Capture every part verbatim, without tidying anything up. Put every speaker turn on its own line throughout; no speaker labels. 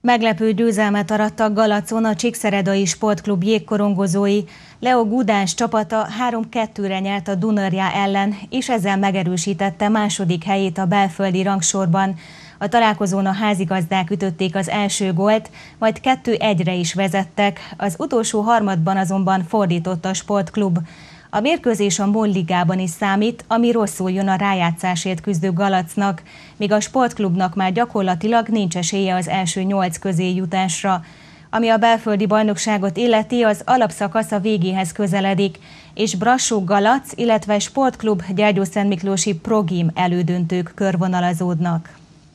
Meglepő győzelmet arattak Galacon a Csíkszeredai Sportklub jégkorongozói. Leo Gudás csapata három kettőre nyert a Dunarja ellen, és ezzel megerősítette második helyét a belföldi rangsorban. A találkozón a házigazdák ütötték az első gólt, majd kettő egyre is vezettek, az utolsó harmadban azonban fordított a Sportklub. A mérkőzés a MOL ligában is számít, ami rosszul jön a rájátszásért küzdő Galacnak, míg a Sportklubnak már gyakorlatilag nincs esélye az első nyolc közé jutásra. Ami a belföldi bajnokságot illeti, az alapszakasz a végéhez közeledik, és Brassó-Galac, illetve Sportklub Gyergyószentmiklósi Progim elődöntők körvonalazódnak.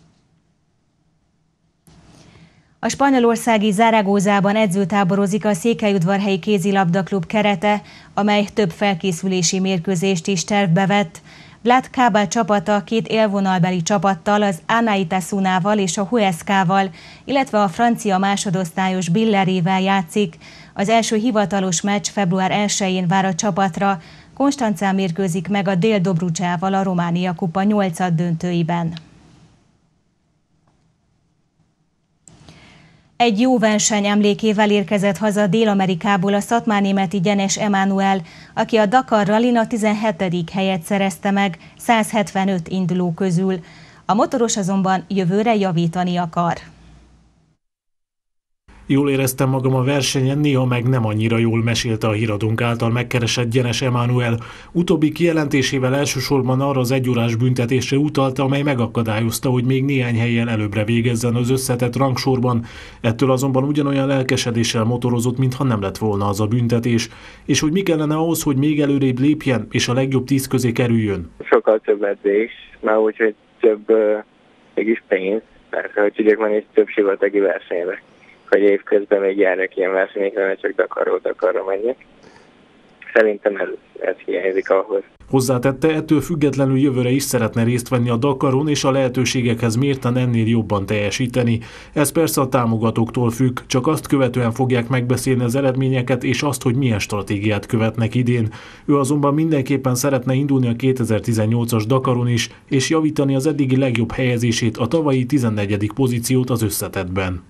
A spanyolországi Zaragozában edzőtáborozik a Székelyudvarhelyi Kézilabdaklub kerete, amely több felkészülési mérkőzést is tervbe vett. Vlad Kábel csapata két élvonalbeli csapattal, az Anaitasунával és a Huescával, illetve a francia másodosztályos Billerével játszik. Az első hivatalos meccs február elsején vár a csapatra. Konstancán mérkőzik meg a Dél Dobrucsával a Románia kupa nyolcad döntőiben. Egy jó verseny emlékével érkezett haza Dél-Amerikából a szatmárnémeti Gyenes Emánuel, aki a Dakar Rallyn a tizenhetedik helyet szerezte meg száz hetvenöt induló közül. A motoros azonban jövőre javítani akar.
Jól éreztem magam a versenyen, néha meg nem annyira jól, mesélte a híradónk által megkeresett Gyenes Emánuel. Utóbbi kijelentésével elsősorban arra az egyórás büntetésre utalta, amely megakadályozta, hogy még néhány helyen előbbre végezzen az összetett rangsorban. Ettől azonban ugyanolyan lelkesedéssel motorozott, mintha nem lett volna az a büntetés. És hogy mi kellene ahhoz, hogy még előrébb lépjen, és a legjobb tíz közé kerüljön?
Sokkal több edzés, már úgy, hogy több uh, mégis pénz, persze, hogy tudjak menni több sivatagi versenyre, hogy évközben még járnak ilyen versenyekre, ne csak Dakarról Dakarra menjek. Szerintem ez, ez hiányzik ahhoz.
Hozzátette, ettől függetlenül jövőre is szeretne részt venni a Dakaron, és a lehetőségekhez mérten ennél jobban teljesíteni. Ez persze a támogatóktól függ, csak azt követően fogják megbeszélni az eredményeket és azt, hogy milyen stratégiát követnek idén. Ő azonban mindenképpen szeretne indulni a kétezer-tizennyolcas Dakaron is, és javítani az eddigi legjobb helyezését, a tavalyi tizennegyedik pozíciót az összetettben.